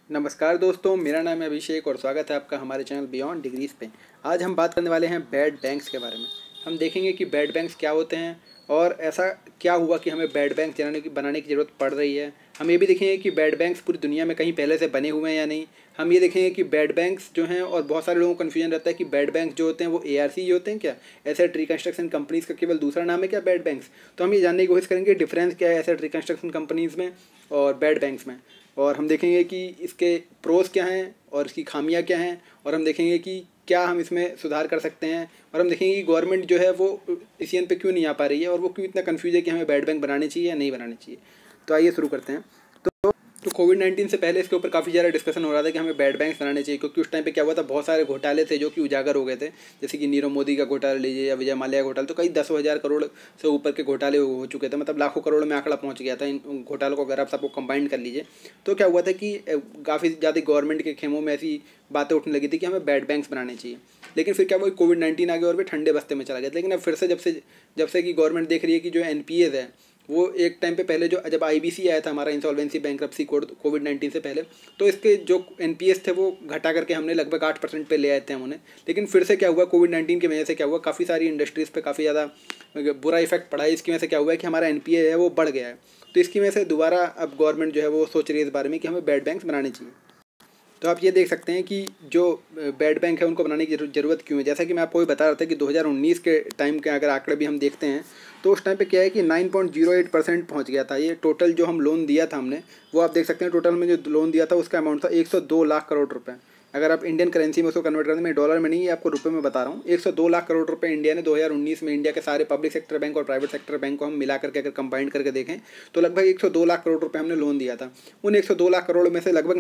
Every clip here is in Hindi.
नमस्कार दोस्तों, मेरा नाम है अभिषेक और स्वागत है आपका हमारे चैनल बियॉन्ड डिग्रीज़ पे। आज हम बात करने वाले हैं बैड बैंक्स के बारे में। हम देखेंगे कि बैड बैंक्स क्या होते हैं और ऐसा क्या हुआ कि हमें बैड बैंक बनाने की ज़रूरत पड़ रही है। हम ये भी देखेंगे कि बैड बैंक्स पूरी दुनिया में कहीं पहले से बने हुए हैं या नहीं। हम ये देखेंगे कि बैड बैंक्स जो हैं, और बहुत सारे लोगों को कन्फ्यूजन रहता है कि बैड बैंक्स जो होते हैं वो ARC होते हैं क्या, एसेट रिकन्स्ट्रक्शन कंपनीज़ का केवल दूसरा नाम है क्या बैड बैंक्स। तो हम ये जानने की कोशिश करेंगे डिफरेंस क्या है एसेट रिकन्स्ट्रक्शन कंपनीज़ में और बैड बैंक्स में। और हम देखेंगे कि इसके प्रोस क्या हैं और इसकी खामियां क्या हैं, और हम देखेंगे कि क्या हम इसमें सुधार कर सकते हैं, और हम देखेंगे कि गवर्नमेंट जो है वो इस पे क्यों नहीं आ पा रही है और वो क्यों इतना कन्फ्यूज है कि हमें बैड बैंक बनाने चाहिए या नहीं बनाने चाहिए। तो आइए शुरू करते हैं। तो कोविड-19 से पहले इसके ऊपर काफ़ी ज़्यादा डिस्कशन हो रहा था कि हमें बैड बैंक्स बनाने चाहिए, क्योंकि उस टाइम पे क्या हुआ था, बहुत सारे घोटाले थे जो कि उजागर हो गए थे। जैसे कि नीरव मोदी का घोटाला लीजिए या विजय माल्या का घोटाला, तो कई 10,000 करोड़ से ऊपर के घोटाले हो चुके थे। मतलब लाखों करोड़ में आंकड़ा पहुंच गया था इन घोटालों को अगर आप सबको कंबाइंड कर लीजिए। तो क्या हुआ था कि काफ़ी ज़्यादा गवर्नमेंट के खेमों में ऐसी बातें उठने लगी थी कि हमें बैड बैंक्स बनाने चाहिए। लेकिन फिर क्या हुआ, कोविड-19 आ गया और वे ठंडे बस्ते में चला गया। लेकिन अब फिर से जब से कि गवर्नमेंट देख रही है कि जो NPAs है वो एक टाइम पे पहले जो जब IBC आया था, हमारा इंसॉल्वेंसी बैंक्रप्सी कोड कोविड-19 से पहले, तो इसके जो NPAs थे वो घटा करके हमने लगभग 8% पे ले आए थे हम उन्हें। लेकिन फिर से क्या हुआ, कोविड-19 की वजह से क्या हुआ, काफ़ी सारी इंडस्ट्रीज़ पे काफ़ी ज़्यादा बुरा इफेक्ट पड़ा है। इसकी वजह से क्या हुआ है कि हमारा NPA है वो बढ़ गया है। तो इसकी वजह से दोबारा अब गवर्नमेंट जो है वो सोच रही है इस बारे में कि हमें बैड बैंक्स बनाने चाहिए। तो आप ये देख सकते हैं कि जो बैड बैंक है उनको बनाने की ज़रूरत क्यों है। जैसा कि मैं आपको भी बता रहा था कि 2019 के टाइम के अगर आंकड़े भी हम देखते हैं तो उस टाइम पे क्या है कि 9.08% पहुंच गया था। ये टोटल जो हम लोन दिया था हमने, वो आप देख सकते हैं टोटल में जो लोन दिया था उसका अमाउंट था 102 लाख करोड़ रुपए। अगर आप इंडियन करेंसी में उसको कन्वर्ट करते हैं, मैं डॉलर में नहीं, ये आपको रुपये में बता रहा हूँ। 102 लाख करोड़ रुपए इंडिया ने 2019 में इंडिया के सारे पब्लिक सेक्टर बैंक और प्राइवेट सेक्टर बैंक को हम मिला करके अगर कंबाइंड करके देखें तो लगभग 102 लाख करोड़ रुपए हमने लोन दिया था। उन 102 लाख करोड़ में से लगभग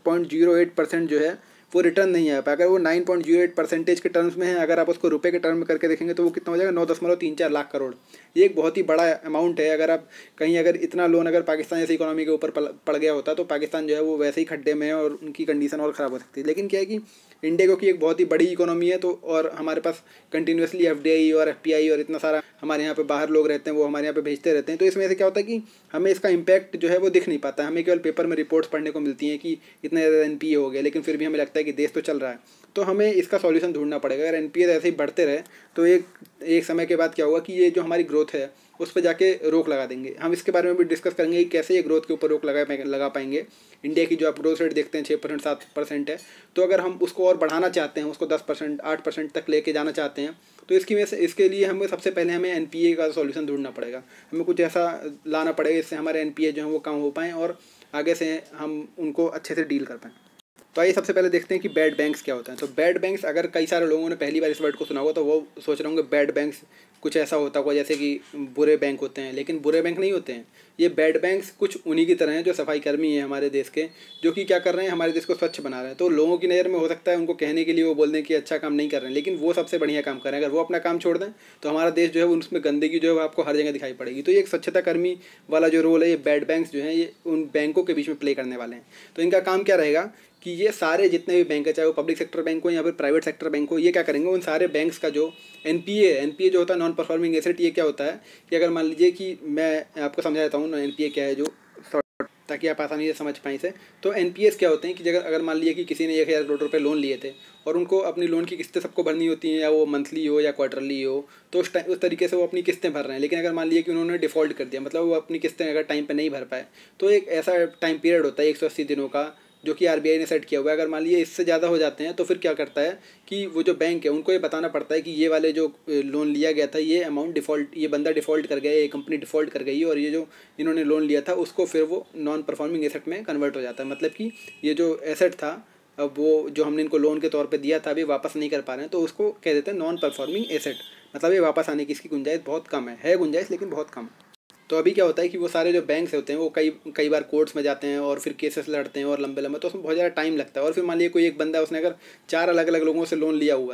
9.08% जो है वो रिटर्न नहीं आ पाया। अगर वो 9.08% के टर्म्स में है, अगर आप उसको रुपए के टर्म में करके देखेंगे तो वो कितना हो जाएगा, 9.34 लाख करोड़। ये एक बहुत ही बड़ा अमाउंट है। अगर आप कहीं अगर इतना लोन अगर पाकिस्तान जैसी इकोनॉमी के ऊपर पड़ गया होता तो पाकिस्तान जो है वो वैसे ही खड्डे में है और उनकी कंडीशन और ख़राब हो सकती है। लेकिन क्या है कि इंडिया क्योंकि एक बहुत ही बड़ी इकोनॉमी है, तो और हमारे पास कंटिन्यूसली FDI और FPI और इतना सारा हमारे यहाँ पे बाहर लोग रहते हैं, वो हमारे यहाँ पे भेजते रहते हैं। तो इसमें से क्या होता है कि हमें इसका इम्पैक्ट जो है वो दिख नहीं पाता है। हमें केवल पेपर में रिपोर्ट्स पढ़ने को मिलती हैं कि इतना ज़्यादा NPA हो गया, लेकिन फिर भी हमें लगता है कि देश तो चल रहा है। तो हमें इसका सॉल्यूशन ढूंढना पड़ेगा। अगर NPA ऐसे ही बढ़ते रहे तो एक समय के बाद क्या होगा कि ये जो हमारी ग्रोथ है उस पर जाके रोक लगा देंगे। हम इसके बारे में भी डिस्कस करेंगे कि कैसे ये ग्रोथ के ऊपर रोक लगा पाएंगे। इंडिया की जो आप ग्रोथ रेट देखते हैं 6% 7% है, तो अगर हम उसको और बढ़ाना चाहते हैं, उसको 10% 8% तक लेके जाना चाहते हैं, तो इसकी वजह से इसके लिए हमें सबसे पहले हमें NPA का सॉल्यूशन ढूंढना पड़ेगा। हमें कुछ ऐसा लाना पड़ेगा जिससे हमारे NPA जो है वो कम हो पाएँ और आगे से हम उनको अच्छे से डील कर पाएँ। तो आइए सबसे पहले देखते हैं कि बैड बैंक्स क्या होता है। तो बैड बैंक्स, अगर कई सारे लोगों ने पहली बार इस वर्ड को सुना होगा तो वो सोच रहे होंगे बैड बैंक्स कुछ ऐसा होता होगा जैसे कि बुरे बैंक होते हैं, लेकिन बुरे बैंक नहीं होते हैं। ये बैड बैंक्स कुछ उन्हीं की तरह हैं जो सफाई कर्मी हैं हमारे देश के, जो कि क्या कर रहे हैं, हमारे देश को स्वच्छ बना रहे हैं। तो लोगों की नज़र में हो सकता है उनको कहने के लिए वो बोल दें कि अच्छा काम नहीं कर रहे हैं, लेकिन वो सबसे बढ़िया काम कर रहे हैं। अगर वो अपना काम छोड़ दें तो हमारा देश जो है उसमें गंदगी जो है आपको हर जगह दिखाई पड़ेगी। तो ये एक स्वच्छता कर्मी वाला जो रोल है, ये बैड बैंक्स जो हैं ये उन बैंकों के बीच में प्ले करने वाले हैं। तो इनका काम क्या रहेगा कि ये सारे जितने भी बैंक है, चाहे वो पब्लिक सेक्टर बैंक हो या फिर प्राइवेट सेक्टर बैंक हो, ये क्या करेंगे, उन सारे बैंक्स का जो NPA जो होता है, नॉन परफॉर्मिंग एसेट, ये क्या होता है कि अगर मान लीजिए कि मैं आपको समझा देता हूँ NPA क्या है, जो ताकि आप आसानी से समझ पाएँ इसे। तो NPAs क्या होते हैं कि अगर मान लीजिए कि किसी ने 1,000 करोड़ रुपये लोन लिए थे और उनको अपनी लोन की किस्तें सबको भरनी होती हैं, या वो मंथली हो या क्वार्टरली हो, तो उस तरीके से वो अपनी किस्तें भर रहे हैं। लेकिन अगर मान लीजिए कि उन्होंने डिफ़ॉल्ट कर दिया, मतलब वो अपनी किस्तें अगर टाइम पे नहीं भर पाए, तो एक ऐसा टाइम पीरियड होता है 180 दिनों का, जो कि RBI ने सेट किया हुआ है। अगर मान लीजिए इससे ज़्यादा हो जाते हैं तो फिर क्या करता है कि वो जो बैंक है उनको ये बताना पड़ता है कि ये वाले जो लोन लिया गया था, ये अमाउंट डिफ़ॉल्ट, ये बंदा डिफ़ॉल्ट कर गया, ये कंपनी डिफ़ॉल्ट कर गई, और ये जो इन्होंने लोन लिया था उसको फिर वो नॉन परफॉर्मिंग एसेट में कन्वर्ट हो जाता है। मतलब कि ये जो एसेट था, अब वो जो हमने इनको लोन के तौर पे दिया था, अभी वापस नहीं कर पा रहे हैं, तो उसको कह देते हैं नॉन परफॉर्मिंग एसेट। मतलब ये वापस आने की इसकी गुंजाइश बहुत कम है गुंजाइश, लेकिन बहुत कम। तो अभी क्या होता है कि वो सारे जो बैंक्स होते हैं वो कई बार कोर्ट्स में जाते हैं और फिर केसेस लड़ते हैं और लंबे लंबे, तो उसमें बहुत ज़्यादा टाइम लगता है। और फिर मान लीजिए कोई एक बंदा, उसने अगर 4 अलग अलग लोगों से लोन लिया हुआ है,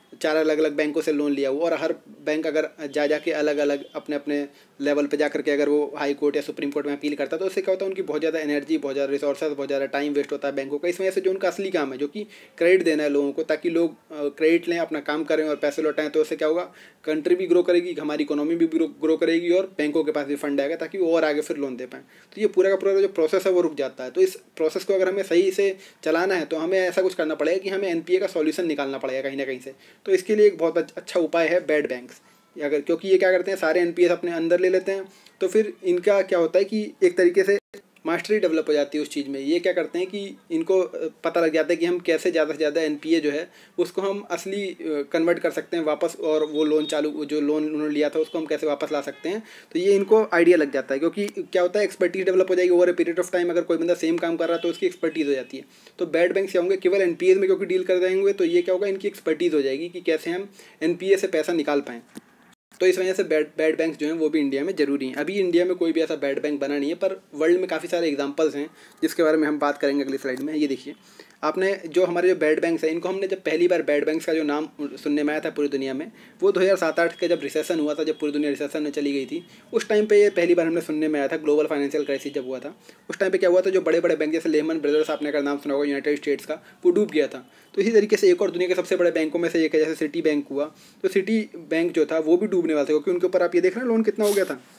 4 अलग अलग बैंकों से लोन लिया हो, और हर बैंक अगर जा के अलग अलग अपने अपने लेवल पे जा करके अगर वो हाई कोर्ट या सुप्रीम कोर्ट में अपील करता है, तो उससे क्या होता है, उनकी बहुत ज़्यादा एनर्जी, बहुत ज़्यादा रिसोर्सेज, बहुत ज़्यादा टाइम वेस्ट होता है बैंकों का। इस वजह से जो उनका असली काम है, जो कि क्रेडिट देना है लोगों को, ताकि लोग क्रेडिट लें, अपना काम करें और पैसे लौटाएं, तो उससे क्या होगा, कंट्री भी ग्रो करेगी, हमारी इकोनॉमी भी ग्रो करेगी, और बैंकों के पास भी फंड आएगा ताकि वो और आगे फिर लोन दे पाएँ। तो ये पूरा का पूरा जो प्रोसेस है वो रुक जाता है। तो इस प्रोसेस को अगर हमें सही से चलाना है तो हमें ऐसा कुछ करना पड़ेगा कि हमें एनपीए का सॉल्यूशन निकालना पड़ेगा कहीं ना कहीं से। तो इसके लिए एक बहुत अच्छा उपाय है बैड बैंक्स। अगर क्योंकि ये क्या करते हैं, सारे एनपीएस अपने अंदर ले लेते हैं, तो फिर इनका क्या होता है कि एक तरीके से मास्टरी डेवलप हो जाती है उस चीज़ में। ये क्या करते हैं कि इनको पता लग जाता है कि हम कैसे ज़्यादा से ज़्यादा एनपीए जो है उसको हम असली कन्वर्ट कर सकते हैं वापस, और वो लोन चालू जो लोन उन्होंने लिया था उसको हम कैसे वापस ला सकते हैं। तो ये इनको आइडिया लग जाता है, क्योंकि क्या होता है, एक्सपर्टीज डेवलप हो जाएगी over a period of time. अगर कोई बंदा सेम काम कर रहा है तो उसकी एक्सपर्टीज हो जाती है। तो बैड बैंक क्या होंगे, केवल एनपीए में क्योंकि डील कर देंगे, तो ये क्या होगा, इनकी एक्सपर्टीज हो जाएगी कि कैसे हम एनपीए से पैसा निकाल पाएँ। तो इस वजह से बैड बैंक जो हैं वो भी इंडिया में ज़रूरी हैं। अभी इंडिया में कोई भी ऐसा बैड बैंक बना नहीं है, पर वर्ल्ड में काफ़ी सारे एग्जांपल्स हैं जिसके बारे में हम बात करेंगे अगली स्लाइड में। ये देखिए, आपने जो हमारे जो बैड बैंक्स हैं, इनको हमने जब पहली बार बैड बैंक्स का जो नाम सुनने में आया था पूरी दुनिया में, वो 2007-8 का जब रिसेशन हुआ था, जब पूरी दुनिया रिसेशन में चली गई थी, उस टाइम पे ये पहली बार हमने सुनने में आया था। ग्लोबल फाइनेंशियल क्राइसिस जब हुआ था, उस टाइम पे क्या हुआ था, जो बड़े बड़े बैंक जैसे लेहमन ब्रदर्स, आपने अगर नाम सुना होगा यूनाइटेड स्टेट्स का, वो डूब गया था। तो इसी तरीके से एक और दुनिया के सबसे बड़े बैंकों में से एक है, जैसे सिटी बैंक हुआ, तो सिटी बैंक जो था वो भी डूबने वाला था, क्योंकि उनके ऊपर आप ये देख रहे हैं लोन कितना हो गया था,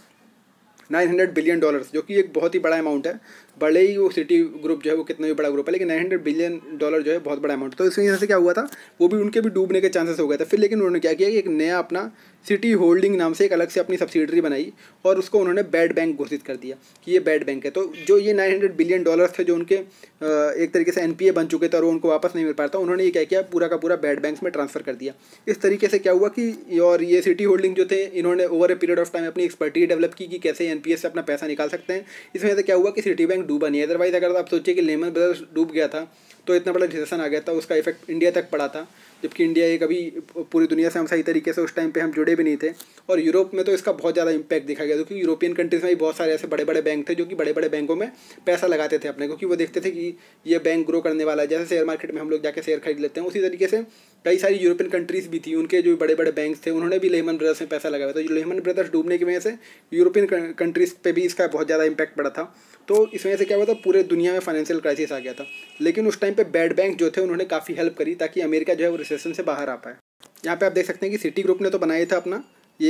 $900 बिलियन, जो कि एक बहुत ही बड़ा अमाउंट है। भले ही वो सिटी ग्रुप जो है वो कितना भी बड़ा ग्रुप है, लेकिन $900 बिलियन जो है बहुत बड़ा अमाउंट। तो इस वजह से क्या हुआ था, वो भी उनके भी डूबने के चांसेस हो गए थे। फिर लेकिन उन्होंने क्या किया कि एक नया अपना सिटी होल्डिंग नाम से एक अलग से अपनी सब्सिडरी बनाई, और उसको उन्होंने बैड बैंक घोषित कर दिया कि ये बैड बैंक है। तो जो ये $900 बिलियन थे, जो उनके एक तरीके से एनपीए बन चुके थे और उनको वापस नहीं मिल पाता, उन्होंने ये क्या किया, पूरा का पूरा बैड बैंक्स में ट्रांसफर कर दिया। इस तरीके से क्या हुआ कि और ये सिटी होल्डिंग जो थे, इन्होंने over a period of time अपनी एक्सपर्टीज डेवलप की कि कैसे एनपीए से अपना पैसा निकाल सकते हैं। इस वजह से क्या हुआ कि सिटी बैंक डूबा नहीं। अदरवाइज अगर आप सोचिए कि लेमन ब्रदर्स डूब गया था तो इतना बड़ा रिसेशन आ गया था, उसका इफेक्ट इंडिया तक पड़ा था, जबकि इंडिया एक अभी पूरी दुनिया से हम सही तरीके से उस टाइम पे हम जुड़े भी नहीं थे। और यूरोप में तो इसका बहुत ज़्यादा इंपैक्ट दिखा गया, क्योंकि यूरोपियन कंट्रीज़ में भी बहुत सारे ऐसे बड़े बड़े बैंक थे जो कि बड़े बड़े बैंकों में पैसा लगाते थे अपने, क्योंकि वो देखते थे कि ये बैंक ग्रो करने वाला है। जैसे शेयर मार्केट में हम लोग जाके शेयर खरीद लेते हैं, उसी तरीके से कई सारी यूरोपियन कंट्रीज़ भी थी, उनके जो बड़े बड़े बैंक थे उन्होंने भी लेहमन ब्रदर्स में पैसा लगाया। तो लेहमन ब्रदर्स डूबने की वजह से यूरोपियन कंट्रीज़ पे भी इसका बहुत ज़्यादा इंपैक्ट पड़ा था। तो इस वजह से क्या हुआ था, पूरे दुनिया में फाइनेंशियल क्राइसिस आ गया था। लेकिन उस टाइम पे बैड बैंक जो थे उन्होंने काफ़ी हेल्प करी ताकि अमेरिका जो है वो रिसेशन से बाहर आ पाए। यहाँ पे आप देख सकते हैं कि सिटी ग्रुप ने तो बनाया था अपना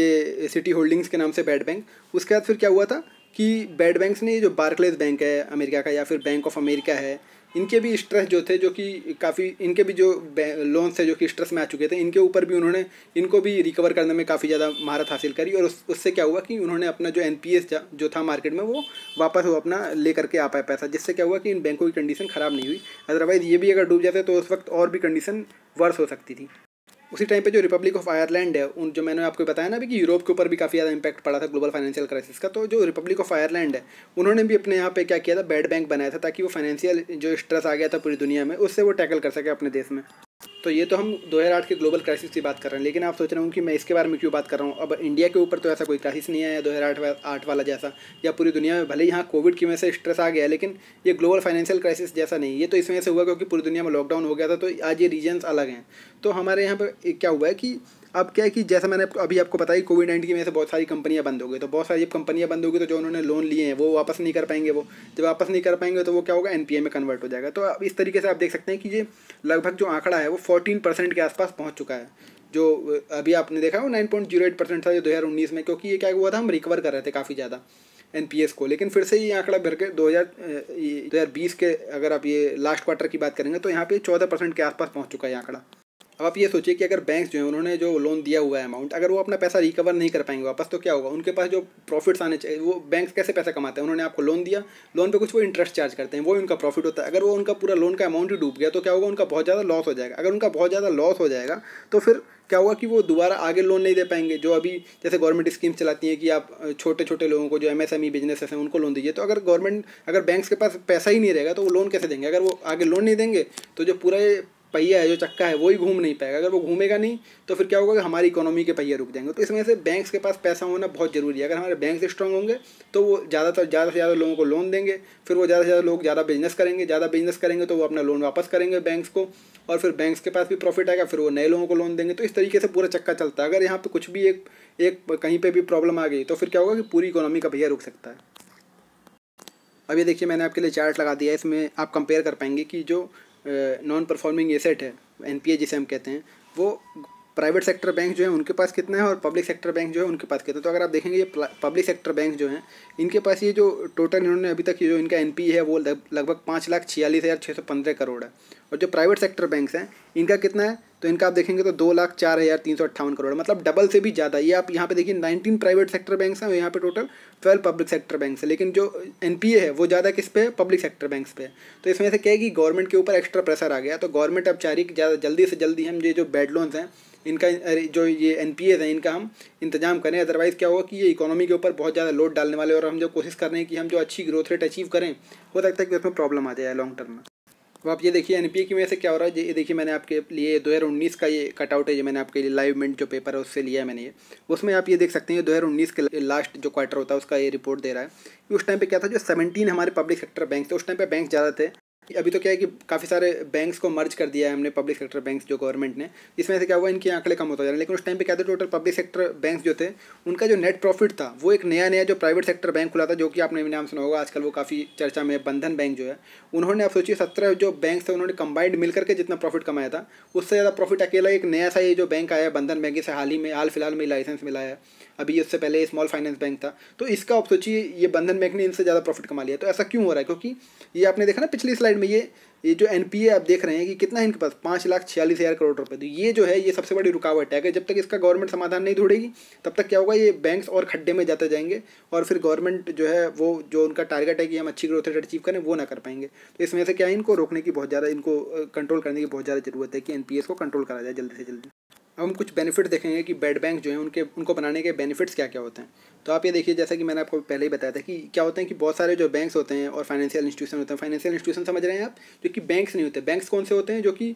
ये सिटी होल्डिंग्स के नाम से बैड बैंक। उसके बाद फिर क्या हुआ था कि बैड बैंक्स ने जो बार्कलेज बैंक है अमेरिका का, या फिर बैंक ऑफ अमेरिका है, इनके भी स्ट्रेस जो थे, जो कि काफ़ी इनके भी जो लोन्स थे जो कि स्ट्रेस में आ चुके थे, इनके ऊपर भी उन्होंने इनको भी रिकवर करने में काफ़ी ज़्यादा महारत हासिल करी। और उससे क्या हुआ कि उन्होंने अपना जो एनपीएस जो था मार्केट में वो वापस वो अपना ले करके आ पाए पैसा, जिससे क्या हुआ कि इन बैंकों की कंडीशन ख़राब नहीं हुई। अदरवाइज़ ये भी अगर डूब जाते तो उस वक्त और भी कंडीशन वर्स हो सकती थी। उसी टाइम पे जो रिपब्लिक ऑफ आयरलैंड है, उन जो मैंने आपको बताया ना अभी कि यूरोप के ऊपर भी काफ़ी ज़्यादा इंपैक्ट पड़ा था ग्लोबल फाइनेंशियल क्राइसिस का, तो जो रिपब्लिक ऑफ आयरलैंड है उन्होंने भी अपने यहाँ पे क्या किया था, बैड बैंक बनाया था ताकि वो फाइनेंशियल जो स्ट्रेस आ गया था पूरी दुनिया में उससे वो टैकल कर सके अपने देश में। तो ये तो हम 2008 के ग्लोबल क्राइसिस की बात कर रहे हैं, लेकिन आप सोच रहे होंगे कि मैं इसके बारे में क्यों बात कर रहा हूँ। अब इंडिया के ऊपर तो ऐसा कोई क्राइसिस नहीं आया 2008 वाला जैसा, या पूरी दुनिया में भले ही यहाँ कोविड की वजह से स्ट्रेस आ गया, लेकिन ये ग्लोबल फाइनेंशियल क्राइसिस जैसा नहीं। ये तो इस वजह से हुआ क्योंकि पूरी दुनिया में लॉकडाउन हो गया था, तो आज ये रीजन्स अलग हैं। तो हमारे यहाँ पर क्या हुआ है कि अब क्या है कि जैसा मैंने अभी आपको बताया कोविड-19 की वजह से बहुत सारी कंपनियां बंद हो गई, तो बहुत सारी जब कंपनियां बंद होगी तो जो उन्होंने लोन लिए हैं वो वापस नहीं कर पाएंगे। वो जब वापस नहीं कर पाएंगे तो वो क्या होगा, एनपीए में कन्वर्ट हो जाएगा। तो अब इस तरीके से आप देख सकते हैं कि ये लगभग जो आंकड़ा है वो 14% के आसपास पहुँच चुका है। जो अभी आपने देखा वो 9.08% था जो 2019 में, क्योंकि ये क्या हुआ था, हम रिकवर कर रहे थे काफ़ी ज़्यादा एनपीएस को। लेकिन फिर से ये आंकड़ा भर के 2020 के अगर आप ये लास्ट क्वार्टर की बात करेंगे तो यहाँ पे 14% के आसपास पहुँच चुका है आंकड़ा। अब आप ये सोचिए कि अगर बैंक्स जो हैं उन्होंने जो लोन दिया हुआ है अमाउंट, अगर वो अपना पैसा रिकवर नहीं कर पाएंगे वापस, तो क्या होगा, उनके पास जो प्रॉफिट्स आने चाहिए, वो बैंक्स कैसे पैसा कमाते हैं, उन्होंने आपको लोन दिया, लोन पे कुछ वो इंटरेस्ट चार्ज करते हैं, वो उनका प्रॉफिट होता है। अगर वो उनका पूरा लोन का अमाउंट ही डूब गया तो क्या होगा, उनका बहुत ज़्यादा लॉस हो जाएगा। अगर उनका बहुत ज़्यादा लॉस हो जाएगा तो फिर क्या हुआ कि वो दोबारा आगे लोन नहीं दे पाएंगे। जो अभी जैसे गवर्नमेंट स्कीम्स चलाती हैं कि आप छोटे छोटे लोगों को जो एमएसएमई बिजनेसेस हैं उनको लोन दीजिए, तो अगर बैंक्स के पास पैसा ही नहीं रहेगा तो वो लोन कैसे देंगे। अगर वो आगे लोन नहीं देंगे तो जो पूरा पहिया है, जो चक्का है, वही घूम नहीं पाएगा। अगर वो घूमेगा नहीं तो फिर क्या होगा कि हमारी इकोनॉमी के पहिए रुक जाएंगे। तो इस वजह से बैंक्स के पास पैसा होना बहुत ज़रूरी है। अगर हमारे बैंक स्ट्रांग होंगे तो वो ज़्यादा से ज़्यादा लोगों को लोन देंगे, फिर वो ज़्यादा से ज़्यादा लोग ज़्यादा बिजनेस करेंगे तो वो अपना लोन वापस करेंगे बैंक्स को, और फिर बैंक्स के पास भी प्रॉफिट आएगा, फिर वो नए लोगों को लोन देंगे। तो इस तरीके से पूरा चक्का चलता है। अगर यहाँ पे कुछ भी एक कहीं पे भी प्रॉब्लम आ गई तो फिर क्या होगा कि पूरी इकोनॉमी का पहिया रुक सकता है। अब ये देखिए, मैंने आपके लिए चार्ट लगा दिया है। इसमें आप कंपेयर कर पाएंगे कि जो नॉन परफॉर्मिंग एसेट है, एनपीए जिसे हम कहते हैं, वो प्राइवेट सेक्टर बैंक जो है उनके पास कितना है और पब्लिक सेक्टर बैंक जो है उनके पास कितना है। तो अगर आप देखेंगे ये पब्लिक सेक्टर बैंक जो हैं, इनके पास ये जो टोटल इन्होंने अभी तक ये जो इनका एनपीए है वो लगभग 5,46,615 करोड़ है। और जो प्राइवेट सेक्टर बैंक्स हैं इनका कितना है, तो इनका आप देखेंगे तो 2,04,358 करोड़, मतलब डबल से भी ज़्यादा। ये आप यहाँ पे देखिए 19 प्राइवेट सेक्टर बैंक्स हैं और यहाँ पे टोटल 12 पब्लिक सेक्टर बैंक्स है। लेकिन जो एनपीए है वो ज़्यादा किस पे है, पब्लिक सेक्टर बैंक्स पे है। तो इसमें से क्या है कि गवर्नमेंट के ऊपर एक्स्ट्रा प्रेशर आ गया। तो गवर्नमेंट अब चाह रही है कि ज़्यादा जल्दी से जल्दी हम ये जो बैड लोन्स हैं इनका, जो ये एनपीएज हैं इनका हम इंतजाम करें। अदरवाइज़ क्या होगा कि ये इकोनॉमी के ऊपर बहुत ज़्यादा लोड डालने वाले, और हम जो कोशिश कर रहे हैं कि हम जो अच्छी ग्रोथ रेट अचीव करें, हो सकता है कि उसमें प्रॉब्लम आ जाए लॉन्ग टर्म में। अब आप ये देखिए एनपीए की वजह से क्या हो रहा है। ये देखिए, मैंने आपके लिए 2019 का ये कटआउट है, जो मैंने आपके लिए लाइव मिंट जो पेपर है उससे लिया है मैंने ये। उसमें आप ये देख सकते हैं 2019 के लास्ट जो क्वार्टर होता है उसका ये रिपोर्ट दे रहा है कि उस टाइम पे क्या था, जो 17 हमारे पब्लिक सेक्टर बैंक थे, उस टाइम पे बैंक ज़्यादा थे। अभी तो क्या है कि काफ़ी सारे बैंक्स को मर्ज कर दिया है हमने, पब्लिक सेक्टर बैंक्स जो गवर्नमेंट ने। इसमें से क्या हुआ, इनके आंकड़े कम होते जा रहे हैं। लेकिन उस टाइम पे क्या था, टोटल पब्लिक सेक्टर बैंक्स जो थे उनका जो नेट प्रॉफिट था वो एक नया जो प्राइवेट सेक्टर बैंक खुला था, जो कि आपने भी नाम सुना होगा, आजकल वो काफ़ी चर्चा में, बंधन बैंक जो है, उन्होंने आप सोचिए 17 जो बैंक थे उन्होंने कंबाइंड मिलकर के जितना प्रॉफिट कमाया था उससे ज़्यादा प्रॉफिट अकेला एक नया सा ये जो बैंक आया बंधन बैंक, इसे हाल फिलहाल में लाइसेंस मिला है। अभी इससे पहले स्मॉल फाइनेंस बैंक था, तो इसका आप सोचिए ये बंधन बैंक ने इनसे ज़्यादा प्रॉफिट कमा लिया। तो ऐसा क्यों हो रहा है, क्योंकि ये आपने देखा ना पिछली स्लाइड में, ये जो एनपीए आप देख रहे हैं कि कितना है इनके पास, 5,46,000 करोड़ रुपए। तो ये जो है ये सबसे बड़ी रुकावट है। अगर जब तक इसका गवर्नमेंट समाधान नहीं ढूंढेगी तब तक क्या होगा, ये बैंक्स और खड्डे में जाते जाएंगे, और फिर गवर्नमेंट जो है वो जो उनका टारगेट है कि हम अच्छी ग्रोथ रेट अचीव करें वो ना कर पाएंगे। तो इसमें से क्या है, इनको रोकने की बहुत ज़्यादा, इनको कंट्रोल करने की बहुत ज़्यादा ज़रूरत है कि एनपीएस को कंट्रोल करा जाए जल्दी से जल्दी। अब हम कुछ बेनिफिट देखेंगे कि बेड बैंक जो हैं उनको बनाने के बेनिफिट्स क्या क्या होते हैं। तो आप ये देखिए, जैसा कि मैंने आपको पहले ही बताया था कि क्या होते हैं कि बहुत सारे जो बैंक्स होते हैं और फाइनेंशियल इंस्टीट्यूशन होते हैं, फाइनेंशियल इंस्टीट्यूशन समझ रहे हैं आप, जो कि बैंक्स नहीं होते। बैंक्स कौन से होते हैं, जो कि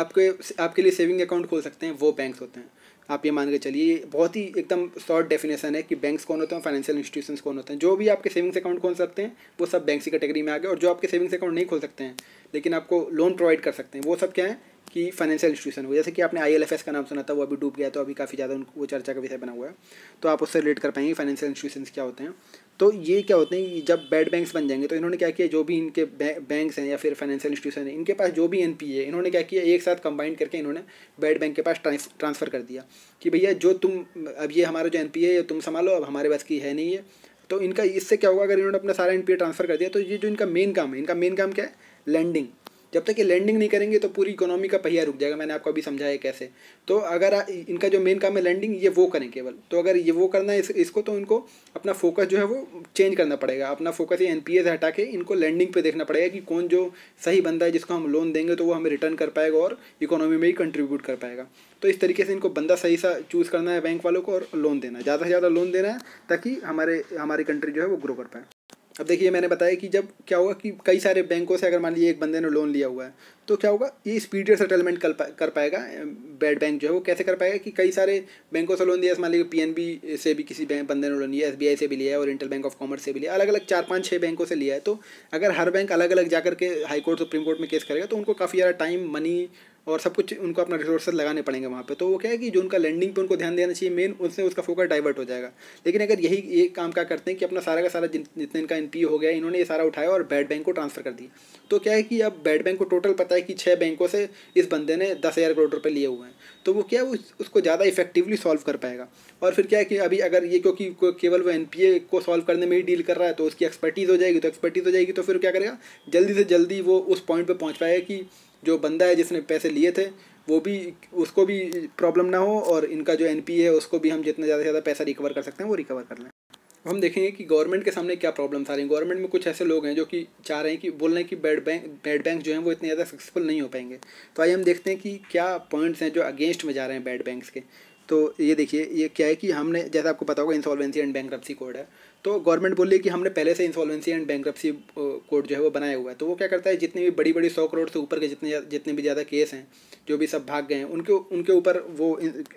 आपके लिए सेविंग अकाउंट खोल सकते हैं, वो बैंक्स होते हैं। आप ये मान के चलिए, बहुत ही एकदम शॉर्ट डेफिनेशन है कि बैंक्स कौन होते हैं, फाइनेंशियल इंस्टीट्यूशंस कौन होते हैं। जो भी आपके सेविंग्स अकाउंट खोल सकते हैं वो सब बैंक्स की कैटेगरी में आ गए, और जो आपके सेविंग्स अकाउंट नहीं खोल सकते हैं लेकिन आपको लोन प्रोवाइड कर सकते हैं, वो सब क्या है कि फाइनेंशियल इंस्टीट्यूशन हो। जैसे कि आपने आईएलएफएस का नाम सुना था, वो अभी डूब गया, तो अभी काफ़ी ज़्यादा वो चर्चा का विषय बना हुआ है। तो आप उससे रिलेट कर पाएंगे फाइनेंशियल इंस्टीट्यूशंस क्या होते हैं। तो ये क्या होते हैं कि जब बैड बैंक्स बन जाएंगे तो इन्होंने क्या किया, जो भी इनके बैंक्स हैं या फिर फाइनेंशियल इंस्टीट्यूशन है, इनके पास जो भी एनपीए है, इन्होंने क्या किया, एक साथ कंबाइन करके इन्होंने बैड बैंक के पास ट्रांसफ़र कर दिया कि भैया जो तुम, अब ये हमारा जो एनपीए है तुम संभालो, अब हमारे पास की है नहीं है। तो इनका इससे क्या होगा, अगर इन्होंने अपना सारा एनपीए ट्रांसफ़र कर दिया तो ये जो इनका मेन काम है, इनका मेन काम क्या है, लेंडिंग। जब तक ये लैंडिंग नहीं करेंगे तो पूरी इकोनॉमी का पहिया रुक जाएगा। मैंने आपको अभी समझाया कैसे। तो अगर इनका जो मेन काम है लैंडिंग, ये वो करें केवल। तो अगर ये वो करना है इसको, तो इनको अपना फोकस जो है वो चेंज करना पड़ेगा। अपना फोकस ये एनपीए से हटा के इनको लैंडिंग पे देखना पड़ेगा कि कौन जो सही बंदा है जिसको हम लोन देंगे तो वो हमें रिटर्न कर पाएगा और इकोनॉमी में ही कंट्रीब्यूट कर पाएगा। तो इस तरीके से इनको बंदा सही सा चूज़ करना है बैंक वालों को, और लोन देना है, ज़्यादा से ज़्यादा लोन देना है, ताकि हमारी कंट्री जो है वो ग्रो कर पाए। अब देखिए, मैंने बताया कि जब क्या होगा कि कई सारे बैंकों से अगर मान लीजिए एक बंदे ने लोन लिया हुआ है तो क्या होगा, ये स्पीडियर सेटलमेंट कर पाएगा। बैड बैंक जो है वो कैसे कर पाएगा कि कई सारे बैंकों से लोन दिया, मान लीजिए पीएनबी से भी किसी बंदे ने लोन लिया, एसबीआई से भी लिया है, ओरिएंटल बैंक ऑफ कॉमर्स से भी लिया, अलग अलग 4-5-6 बैंकों से लिया है। तो अगर हर बैंक अलग अलग जाकर के हाई कोर्ट सुप्रीम कोर्ट में केस करेगा तो उनको काफ़ी ज़्यादा टाइम, मनी और सब कुछ उनको अपना रिसोर्सेज लगाने पड़ेंगे वहाँ पे। तो वो क्या है कि जो उनका लैंडिंग पे उनको ध्यान देना चाहिए मेन, उससे उसका फोकस डाइवर्ट हो जाएगा। लेकिन अगर यही एक काम क्या करते हैं कि अपना सारा का सारा जितना इनका एनपीए हो गया, इन्होंने ये सारा उठाया और बैड बैंक को ट्रांसफर कर दिया, तो क्या है कि अब बैड बैंक को टोटल पता है कि 6 बैंकों से इस बंदे ने 10,000 करोड़ रुपये लिए हुए हैं। तो वो क्या है, उसको ज़्यादा इफेक्टिवली सॉल्व कर पाएगा। और फिर क्या है कि अभी अगर ये, क्योंकि केवल वो एनपीए को सॉल्व करने में ही डील कर रहा है, तो उसकी एक्सपर्टीज़ हो जाएगी। तो फिर क्या करेगा, जल्दी से जल्दी वो उस पॉइंट पर पहुँच पाएगा कि जो बंदा है जिसने पैसे लिए थे वो भी, उसको भी प्रॉब्लम ना हो, और इनका जो एनपीए है उसको भी हम जितना ज़्यादा से ज़्यादा पैसा रिकवर कर सकते हैं वो रिकवर कर लें। हम देखेंगे कि गवर्नमेंट के सामने क्या प्रॉब्लम्स आ रही हैं। गवर्नमेंट में कुछ ऐसे लोग हैं जो कि चाह रहे हैं कि बोल रहे हैं कि बैड बैंक जो हैं वो इतने ज़्यादा सक्सेसफुल नहीं हो पाएंगे। तो आइए हम देखते हैं कि क्या पॉइंट्स हैं जो अगेंस्ट में जा रहे हैं बैड बैंक्स के। तो ये देखिए, ये क्या है कि हमने, जैसा आपको पता होगा, इंसॉल्वेंसी एंड बैंक्रप्सी कोड है। तो गवर्नमेंट बोल रही है कि हमने पहले से इंसॉल्वेंसी एंड बैंक्रप्सी कोड जो है वो बनाया हुआ है। तो वो क्या करता है, जितनी भी बड़ी बड़ी 100 करोड़ से ऊपर के जितने भी ज़्यादा केस हैं, जो भी सब भाग गए हैं, उनके ऊपर वो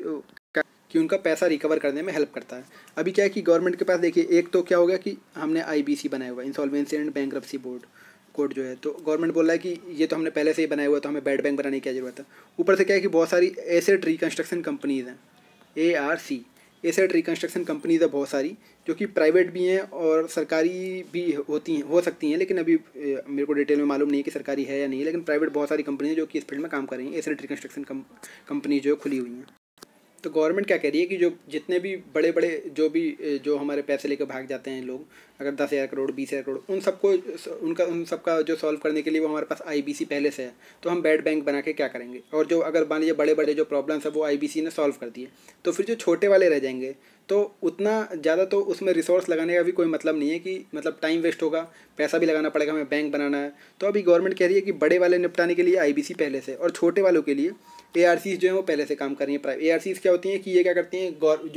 कि उनका पैसा रिकवर करने में हेल्प करता है। अभी क्या है कि गवर्नमेंट के पास देखिए, एक तो क्या हो गया कि हमने IBC बनाया हुआ है, insolvency and bankruptcy board code जो है। तो गवर्नमेंट बोल रहा है कि ये तो हमने पहले से ही बनाया हुआ है, तो हमें बैड बैंक बनाने की क्या ज़रूरत है। ऊपर से क्या है कि बहुत सारी एसेट रिकन्स्ट्रक्शन कंपनीज़ हैं, ARC, एसेट रिकन्स्ट्रक्शन कंपनीज़ है बहुत सारी, जो कि प्राइवेट भी हैं और सरकारी भी होती हैं, हो सकती हैं, लेकिन अभी मेरे को डिटेल में मालूम नहीं है कि सरकारी है या नहीं है, लेकिन प्राइवेट बहुत सारी कंपनी है जो कि इस फील्ड में काम कर रही हैं, एसेट रिकन्स्ट्रक्शन कंपनी जो खुली हुई हैं। तो गवर्नमेंट क्या कह रही है कि जो जितने भी बड़े बड़े जो हमारे पैसे लेकर भाग जाते हैं लोग, अगर 10,000 करोड़ 20,000 करोड़, उन सबका जो सॉल्व करने के लिए वो हमारे पास IBC पहले से है, तो हम बैड बैंक बना के क्या करेंगे। और जो अगर मान लीजिए बड़े बड़े जो प्रॉब्लम्स है वो IBC ने सॉल्व कर दिए, तो फिर जो छोटे वाले रह जाएंगे, तो उतना ज़्यादा तो उसमें रिसोर्स लगाने का भी कोई मतलब नहीं है, कि मतलब टाइम वेस्ट होगा, पैसा भी लगाना पड़ेगा, हमें बैंक बनाना है। तो अभी गवर्नमेंट कह रही है कि बड़े वाले निपटाने के लिए IBC पहले से, और छोटे वालों के लिए ARCs जो है वो पहले से काम कर रही हैं। ARCs क्या होती हैं कि ये क्या करती हैं,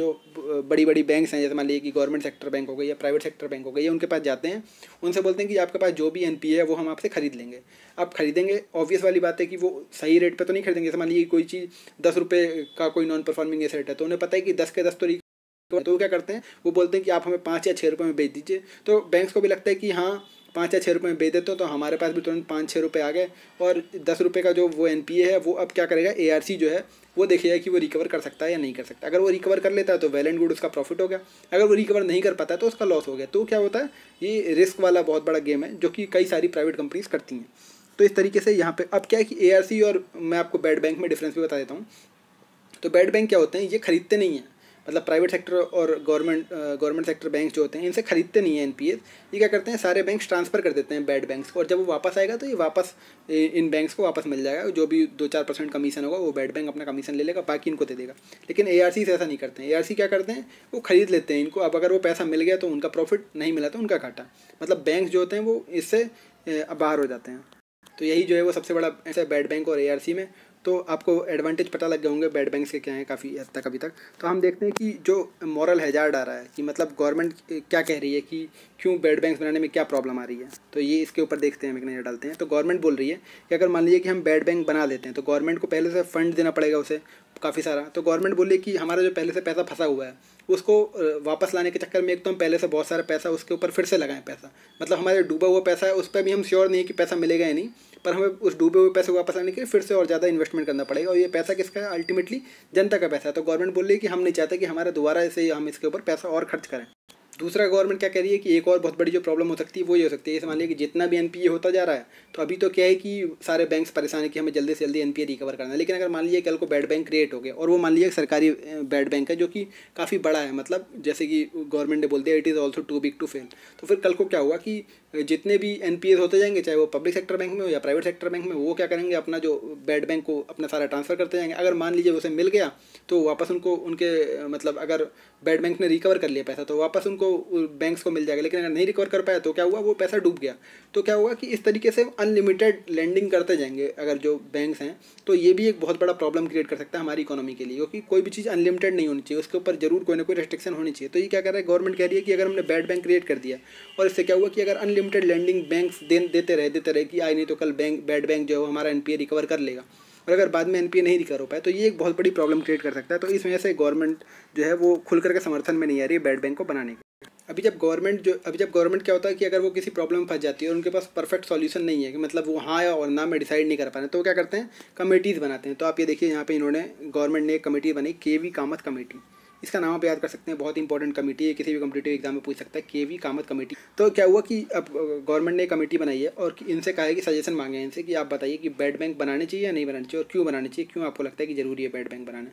जो बड़ी बड़ी बैंक्स हैं, जैसे मान लीजिए कि गवर्नमेंट सेक्टर बैंक हो गई या प्राइवेट सेक्टर बैंक हो गई, उनके पास जाते हैं, उनसे बोलते हैं कि आपके पास जो भी NPA है वो हम आपसे खरीद लेंगे। आप खरीदेंगे, ऑब्वियस वाली बात है कि वो सही रेट पे तो नहीं खरीदेंगे। जैसे मान लीजिए कोई चीज़ 10 रुपये का कोई नॉन परफॉर्मिंग एसेट है, तो उन्हें पता है कि 10 के 10 तो वो क्या करते हैं, वो बोलते हैं कि आप हमें 5 या 6 रुपये में बेच दीजिए। तो बैंक्स को भी लगता है कि हाँ 5 या 6 रुपये में बेच देते हो, तो हमारे पास भी तुरंत 5-6 रुपये आ गए, और 10 रुपये का जो वो NPA है वो अब क्या करेगा, ARC जो है वो देखेगा कि वो रिकवर कर सकता है या नहीं कर सकता। अगर वो रिकवर कर लेता है तो वेल एंड गुड, उसका प्रॉफिट हो गया। अगर वो रिकवर नहीं कर पाता तो उसका लॉस हो गया। तो क्या होता है, ये रिस्क वाला बहुत बड़ा गेम है, जो कि कई सारी प्राइवेट कंपनीज करती हैं। तो इस तरीके से यहाँ पे अब क्या है कि ARC और मैं आपको बैड बैंक में डिफरेंस भी बता देता हूँ। तो बैड बैंक क्या होते हैं, ये खरीदते नहीं हैं, मतलब प्राइवेट सेक्टर और गवर्नमेंट सेक्टर बैंक जो होते हैं इनसे खरीदते नहीं हैं NPA। ये क्या करते हैं, सारे बैंक्स ट्रांसफ़र कर देते हैं बैड बैंक्स को, और जब वो वापस आएगा तो ये वापस इन बैंक्स को वापस मिल जाएगा। जो भी 2-4% कमीशन होगा वो बैड बैंक अपना कमीशन ले लेगा, बाकी इनको दे देगा। लेकिन ARC ऐसा नहीं करते हैं। ARC क्या करते हैं, वो खरीद लेते हैं इनको। अब अगर वो पैसा मिल गया तो उनका प्रॉफिट, नहीं मिला तो उनका घाटा। मतलब बैंक जो होते हैं वो इससे बाहर हो जाते हैं। तो यही जो है वो सबसे बड़ा ऐसा बैड बैंक और ARC में। तो आपको एडवांटेज पता लग गए होंगे बैड बैंक्स के क्या हैं काफ़ी हद तक अभी तक। तो हम देखते हैं कि जो मॉरल हैजार्ड आ रहा है, कि मतलब गवर्नमेंट क्या कह रही है कि क्यों बैड बैंक्स बनाने में क्या प्रॉब्लम आ रही है। तो ये इसके ऊपर देखते हैं, हम एक नज़र डालते हैं। तो गवर्नमेंट बोल रही है कि अगर मान लीजिए कि हम बैड बैंक बना लेते हैं, तो गवर्नमेंट को पहले से फंड देना पड़ेगा उसे काफ़ी सारा। तो गवर्नमेंट बोल रही है कि हमारा जो पहले से पैसा फंसा हुआ है उसको वापस लाने के चक्कर में एक तो हम पहले से बहुत सारा पैसा उसके ऊपर फिर से लगाएं पैसा। मतलब हमारे डूबा हुआ पैसा है, उस पर भी हम श्योर नहीं है कि पैसा मिलेगा या नहीं, पर हमें उस डूबे हुए पैसे को वापस लाने के लिए फिर से और ज़्यादा इन्वेस्टमेंट करना पड़ेगा। और ये पैसा किसका है, अल्टीमेटली जनता का पैसा है। तो गवर्नमेंट बोल रही है कि हम नहीं चाहते कि हमारा दोबारा ऐसे हम इसके ऊपर पैसा और खर्च करें। दूसरा गवर्नमेंट क्या कह रही है कि एक और बहुत बड़ी जो प्रॉब्लम हो सकती है वो ये हो सकती है, जैसे मान लीजिए कि जितना भी NPA होता जा रहा है, तो अभी तो क्या है कि सारे बैंक्स परेशान है कि हमें जल्दी से जल्दी NPA रिकवर करना है। लेकिन अगर मान लीजिए कल को बैड बैंक क्रिएट हो गया, और वो मान लीजिए सरकारी बैड बैंक है जो कि काफ़ी बड़ा है, मतलब जैसे कि गवर्नमेंट ने बोल दिया it is also too big to fail, तो फिर कल को क्या हुआ कि जितने भी NPA होते जाएंगे, चाहे वो पब्लिक सेक्टर बैंक में हो या प्राइवेट सेक्टर बैंक में, वो क्या करेंगे, अपना जो बैड बैंक को अपना सारा ट्रांसफ़र करते जाएंगे। अगर मान लीजिए उसे मिल गया तो वापस उनको उनके मतलब अगर बैड बैंक ने रिकवर कर लिया पैसा तो वापस उनको बैंक्स को मिल जाएगा। लेकिन अगर नहीं रिकवर कर पाया तो क्या हुआ, वो पैसा डूब गया। तो क्या होगा कि इस तरीके से अनलिमिटेड लेंडिंग करते जाएंगे अगर जो बैंक्स हैं, तो ये भी एक बहुत बड़ा प्रॉब्लम क्रिएट कर सकता है हमारी इकोनॉमी के लिए, क्योंकि कोई भी चीज़ अनलिमिटेड नहीं होनी चाहिए, उसके ऊपर जरूर कोई ना कोई रेस्ट्रिक्शन होनी चाहिए। तो ये क्या कर रहा है, गवर्नमेंट कह रही है कि अगर हमने बैड बैंक क्रिएट कर दिया, और इससे क्या हुआ कि अगर अनलिमिटेड लेंडिंग बैंक्स देते रहे कि आज नहीं तो कल बैड बैंक जो है हमारा NPA रिकवर कर लेगा, और अगर बाद में NPA नहीं रिकवर हो पाए तो ये एक बहुत बड़ी प्रॉब्लम क्रिएट कर सकता है। तो इस वजह से गवर्नमेंट जो है वो खुल करके समर्थन में नहीं आ रही है बैड बैंक को बनाने के। अभी जब गवर्नमेंट क्या होता है कि अगर वो किसी प्रॉब्लम में फंस जाती है और उनके पास परफेक्ट सॉल्यूशन नहीं है, कि मतलब वो हाँ या और ना में डिसाइड नहीं कर पा रहे, तो वो क्या करते हैं, कमेटीज़ बनाते हैं। तो आप ये देखिए यहाँ पे गवर्नमेंट ने एक कमेटी बनाई, KV कामत कमेटी। इसका नाम आप याद कर सकते हैं, बहुत इंपॉर्टेंट कमेटी है, किसी भी कॉम्पिटिटिव एग्जाम में पूछ सकता है, KV कामत कमेटी। तो क्या हुआ कि अब गवर्नमेंट ने कमेटी बनाई है और इनसे कहा है कि सजेशन मांगे हैं इनसे कि आप बताइए कि बैड बैंक बनाने चाहिए या नहीं बनाने चाहिए, और क्यों बनाने चाहिए, क्यों आपको लगता है कि ज़रूरी है बैड बैंक बनाना।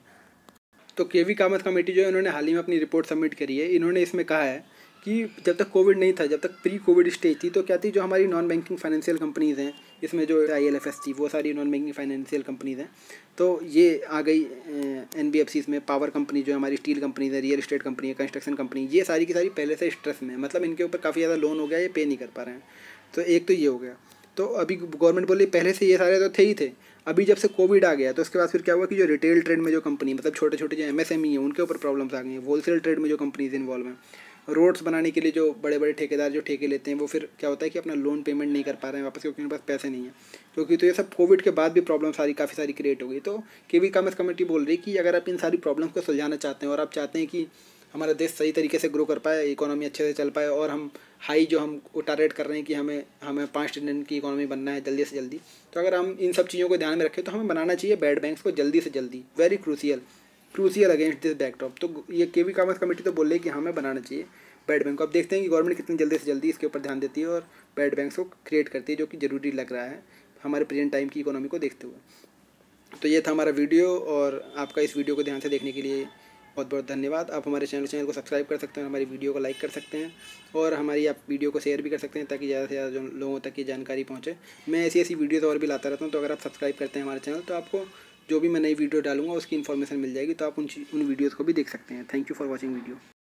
तो KV कामत कमेटी जो है उन्होंने हाल ही में अपनी रिपोर्ट सबमिट करी है। इन्होंने इसमें कहा है कि जब तक कोविड नहीं था, जब तक प्री कोविड स्टेज थी, तो क्या थी, जो हमारी नॉन बैंकिंग फाइनेंशियल कंपनीज़ हैं, इसमें जो ILFS थी, वो सारी नॉन बैंकिंग फाइनेंशियल कंपनीज़ हैं। तो ये आ गई NBFCs में, पावर कंपनी जो हमारी स्टील कंपनीज़ है, रियल एस्टेट कंपनी है, कंस्ट्रक्शन कंपनी, ये सारी की सारी पहले से स्ट्रेस में, मतलब इनके ऊपर काफ़ी ज़्यादा लोन हो गया, ये पे नहीं कर पा रहे हैं। तो एक तो ये हो गया। तो अभी गवर्नमेंट बोली पहले से ये सारे तो थे ही थे, अभी जब से कोविड आ गया तो उसके बाद फिर क्या हुआ कि जो रिटेल ट्रेड में जो कंपनी मतलब छोटे छोटे जो MSME है उनके ऊपर प्रॉब्लम्स आ गई हैं। होलसेल ट्रेड में जो कंपनीज इन्वॉल्व हैं, रोड्स बनाने के लिए जो बड़े बड़े ठेकेदार जो ठेके लेते हैं वो फिर क्या होता है कि अपना लोन पेमेंट नहीं कर पा रहे हैं वापस, क्योंकि उनके पास पैसे नहीं है। क्योंकि तो ये सब कोविड के बाद भी प्रॉब्लम काफ़ी सारी क्रिएट हो गई। तो केवी कॉमर्स कमेटी बोल रही है कि अगर आप इन सारी प्रॉब्लम्स को सुलझाना चाहते हैं और आप चाहते हैं कि हमारा देश सही तरीके से ग्रो कर पाए, इकोनॉमी अच्छे से चल पाए, और हम हाई जो हम टारगेट कर रहे हैं कि हमें 5 ट्रिलियन की इकोनॉमी बनना है जल्दी से जल्दी, तो अगर हम इन सब चीज़ों को ध्यान में रखें तो हमें बनाना चाहिए बैड बैंक्स को जल्दी से जल्दी, very crucial against this backdrop. तो ये केवी कॉमर्स कमेटी तो बोल रही है कि हमें बनाना चाहिए बैड बैंक को। अब देखते हैं कि गवर्नमेंट कितनी जल्दी से जल्दी इसके ऊपर ध्यान देती है और बैड बैंक्स को क्रिएट करती है, जो कि ज़रूरी लग रहा है हमारे प्रेजेंट टाइम की इकोनॉमी को देखते हुए। तो ये था हमारा वीडियो, और आपका इस वीडियो को ध्यान से देखने के लिए बहुत बहुत धन्यवाद। आप हमारे चैनल को सब्सक्राइब कर सकते हैं, हमारी वीडियो को लाइक कर सकते हैं, और हमारी आप वीडियो को शेयर भी कर सकते हैं ताकि ज़्यादा से ज़्यादा लोगों तक ये जानकारी पहुँचे। मैं ऐसी वीडियोज़ और भी लाता रहता हूँ, तो अगर आप सब्सक्राइब करते हैं हमारे चैनल तो आपको जो भी मैं नई वीडियो डालूंगा उसकी इन्फॉर्मेशन मिल जाएगी, तो आप उन वीडियोज़ को भी देख सकते हैं। Thank you for watching video.